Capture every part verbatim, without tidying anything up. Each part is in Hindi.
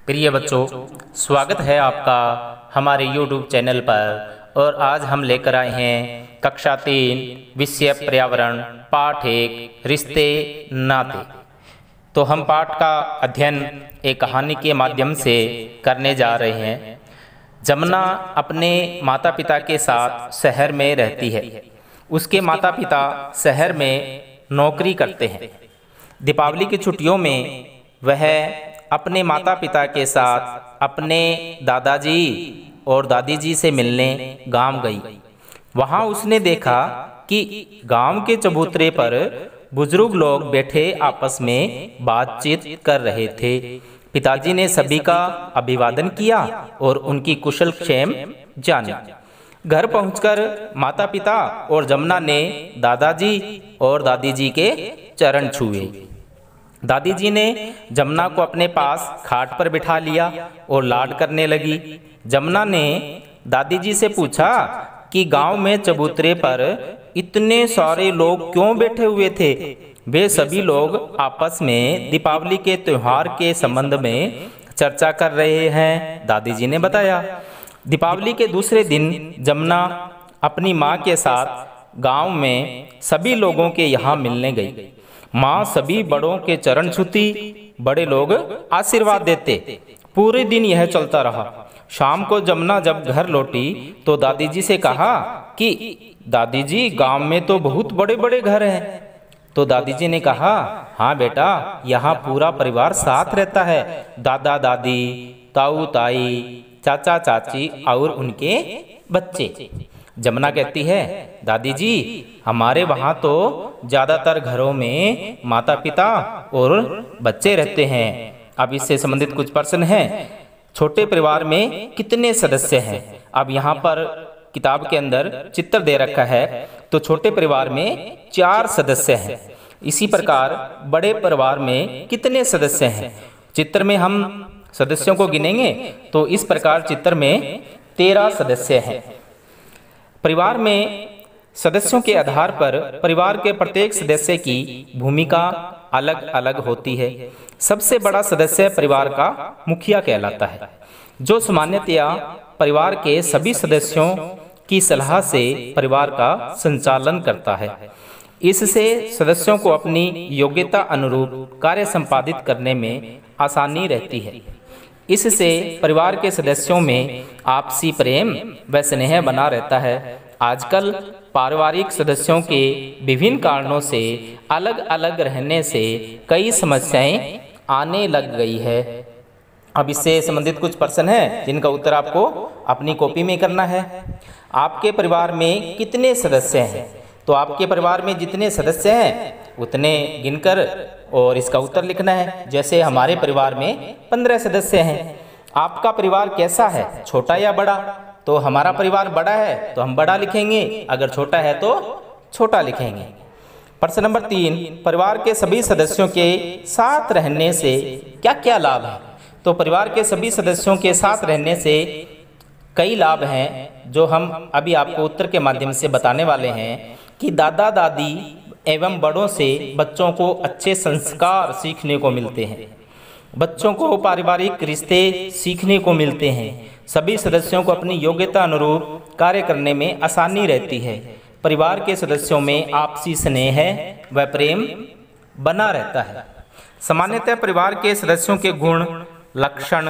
प्रिय बच्चों, स्वागत है आपका हमारे यूट्यूब चैनल पर। और आज हम लेकर आए हैं कक्षा तीन विषय पर्यावरण पाठ एक रिश्ते नाते। तो हम पाठ का अध्ययन एक कहानी के माध्यम से करने जा रहे हैं। जमुना अपने माता पिता के साथ शहर में रहती है। उसके माता पिता शहर में नौकरी करते हैं। दीपावली की छुट्टियों में वह अपने माता पिता के साथ अपने दादाजी और दादी जी से मिलने गांव गई। वहां उसने देखा कि गांव के चबूतरे पर बुजुर्ग लोग बैठे आपस में बातचीत कर रहे थे। पिताजी ने सभी का अभिवादन किया और उनकी कुशल क्षेम जानी। घर पहुंचकर माता पिता और जमुना ने दादाजी और दादी जी के चरण छुए। दादी जी ने जमुना को अपने पास खाट पर बिठा लिया और लाड करने लगी। जमुना ने दादी जी से पूछा कि गांव में चबूतरे पर इतने सारे लोग क्यों बैठे हुए थे। वे सभी लोग आपस में दीपावली के त्योहार के संबंध में चर्चा कर रहे हैं, दादी जी ने बताया। दीपावली के दूसरे दिन जमुना अपनी माँ के साथ गांव में सभी लोगों के यहाँ मिलने गई। माँ सभी बड़ों के चरण छूती, बड़े लोग आशीर्वाद देते। पूरे दिन यह चलता रहा। शाम को जमुना जब घर लौटी तो दादी जी से कहा कि दादी जी, गांव में तो बहुत बड़े बड़े घर हैं। तो दादी जी ने कहा, हाँ बेटा, यहाँ पूरा परिवार साथ रहता है। दादा दादी, ताऊ ताई, चाचा चाची और उनके बच्चे। जमुना कहती है, दादी जी, हमारे वहाँ तो ज़्यादातर घरों में माता पिता और बच्चे रहते हैं। अब इससे संबंधित कुछ प्रश्न हैं। छोटे परिवार में कितने सदस्य हैं? अब यहाँ पर किताब के अंदर चित्र दे रखा है, तो छोटे परिवार में चार सदस्य हैं। इसी प्रकार बड़े परिवार में कितने सदस्य हैं? चित्र में हम सदस्यों को गिनेंगे तो इस प्रकार चित्र में तेरह सदस्य हैं। परिवार में सदस्यों के आधार पर परिवार के प्रत्येक सदस्य की भूमिका अलग अलग होती है। सबसे बड़ा सदस्य परिवार का मुखिया कहलाता है, जो सामान्यतया परिवार के सभी सदस्यों की सलाह से परिवार का संचालन करता है। इससे सदस्यों को अपनी योग्यता अनुरूप कार्य संपादित करने में आसानी रहती है। इससे परिवार के सदस्यों में आपसी प्रेम व स्नेह बना रहता है। आजकल पारिवारिक सदस्यों के विभिन्न कारणों से अलग अलग रहने से कई समस्याएं आने लग गई है। अब इससे संबंधित कुछ प्रश्न हैं जिनका उत्तर आपको अपनी कॉपी में करना है। आपके परिवार में कितने सदस्य हैं? तो आपके परिवार में जितने सदस्य हैं उतने गिनकर और इसका उत्तर लिखना है। जैसे हमारे परिवार में पंद्रह सदस्य हैं। आपका परिवार कैसा है, छोटा या बड़ा? तो हमारा परिवार बड़ा है तो हम बड़ा लिखेंगे, अगर छोटा है तो छोटा लिखेंगे। प्रश्न नंबर तीन, परिवार के सभी सदस्यों के साथ रहने से क्या क्या लाभ है? तो परिवार के सभी सदस्यों के साथ रहने से कई लाभ हैं, जो हम अभी आपको उत्तर के माध्यम से बताने वाले हैं। कि दादा दादी एवं बड़ों से बच्चों को अच्छे संस्कार सीखने को मिलते हैं। बच्चों को पारिवारिक रिश्ते सीखने को मिलते हैं। सभी सदस्यों को अपनी योग्यता अनुरूप कार्य करने में आसानी रहती है। परिवार के सदस्यों में आपसी स्नेह व प्रेम बना रहता है। सामान्यतः परिवार के सदस्यों के गुण, लक्षण,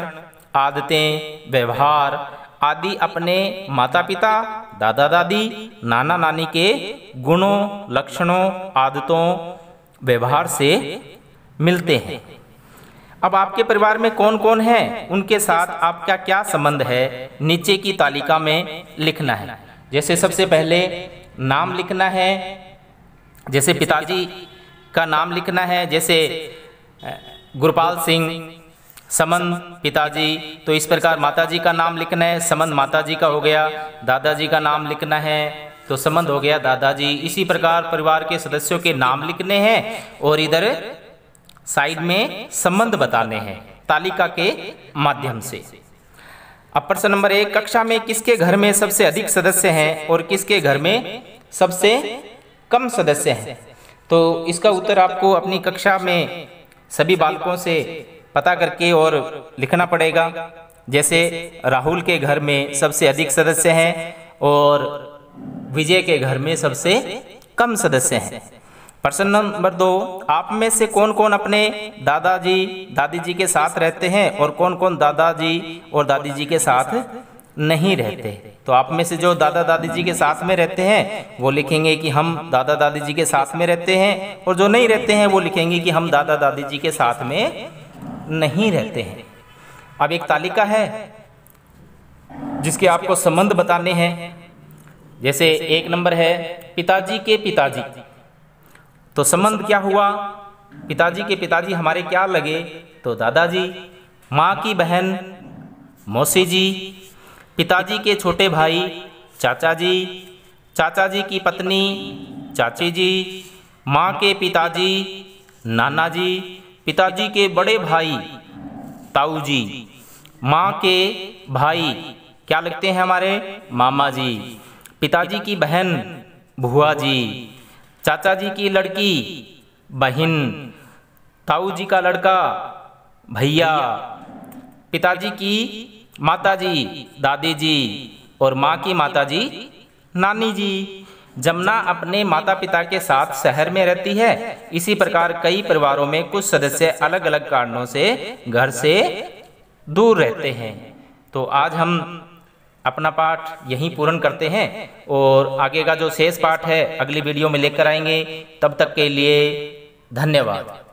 आदतें, व्यवहार आदि अपने माता पिता, दादा दादी, नाना नानी के गुणों, लक्षणों, आदतों, व्यवहार से मिलते हैं। अब आपके परिवार में कौन कौन है, उनके साथ आपका क्या संबंध है, नीचे की तालिका में लिखना है। जैसे सबसे पहले नाम लिखना है। जैसे पिताजी का नाम लिखना है, जैसे गुरपाल सिंह, समन पिताजी। तो इस प्रकार माताजी का नाम लिखना है, समन माताजी का हो गया। दादाजी का नाम लिखना है तो संबंध हो गया दादाजी। इसी प्रकार परिवार के सदस्यों के नाम लिखने हैं और इधर साइड में संबंध बताने हैं तालिका के माध्यम से। अब प्रश्न नंबर एक, कक्षा में किसके घर में सबसे अधिक सदस्य हैं और किसके घर में सबसे कम सदस्य हैं? तो इसका उत्तर आपको अपनी कक्षा में सभी बालकों से पता करके और लिखना पड़ेगा। जैसे राहुल के घर में सबसे अधिक सदस्य हैं और विजय के घर में सबसे कम सदस्य हैं। प्रश्न नंबर दो, आप में से कौन कौन अपने दादाजी दादी जी के साथ रहते हैं और कौन कौन दादाजी और दादी जी के साथ नहीं रहते। तो आप में से जो दादा दादी जी के साथ में रहते हैं वो लिखेंगे कि हम दादा दादी जी के साथ में रहते हैं, और जो नहीं रहते हैं वो लिखेंगे कि हम दादा दादी जी के साथ में नहीं रहते हैं। अब एक तालिका है जिसके आपको संबंध बताने हैं। जैसे एक नंबर है पिताजी के पिताजी, तो संबंध क्या हुआ, पिताजी के पिताजी हमारे क्या लगे, तो दादाजी। माँ की बहन मौसी जी, पिताजी के छोटे भाई चाचा जी, चाचा जी की पत्नी चाची जी, माँ के पिताजी नाना जी, पिताजी के बड़े भाई ताऊ जी, माँ के भाई क्या लगते हैं हमारे मामा जी, पिताजी की बहन भुआ जी, चाचा जी की लड़की बहन, ताऊ जी का लड़का भैया, पिताजी की माताजी दादी जी और माँ की माताजी नानी जी। जमुना अपने माता पिता के साथ शहर में रहती है। इसी प्रकार कई परिवारों में कुछ सदस्य अलग अलग कारणों से घर से दूर रहते हैं। तो आज हम अपना पाठ यहीं पूर्ण करते हैं और आगे का जो शेष पाठ है अगली वीडियो में लेकर आएंगे। तब तक के लिए धन्यवाद।